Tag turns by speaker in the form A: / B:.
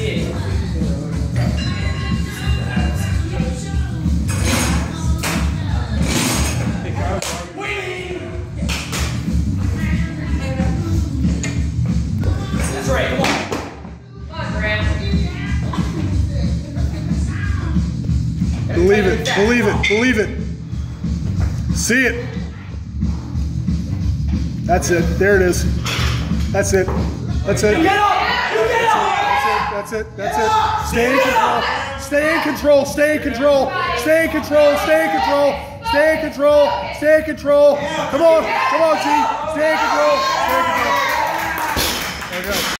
A: That's right, come on. Come on, Grant.
B: Believe it, believe it, believe it. See it. That's it. There it is. That's it. That's it.
A: Get up! You get up!
B: That's it. That's it. Stay in control. Stay in control. Stay in control. Stay in control. Stay in control. Stay in control. Stay in control. Come on. Come on, G. Stay in control. Stay in control. There you go.